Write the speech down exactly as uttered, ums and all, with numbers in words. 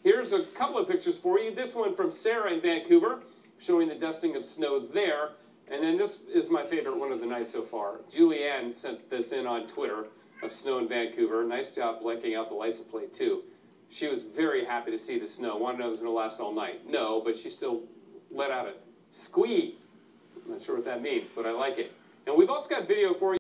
Here's a couple of pictures for you. This one from Sarah in Vancouver, showing the dusting of snow there. And then this is my favorite one of the night so far. Julianne sent this in on Twitter of snow in Vancouver. Nice job blanking out the license plate, too. She was very happy to see the snow. Wanted to know it was going to last all night. No, but she still let out a squee. I'm not sure what that means, but I like it. And we've also got video for you.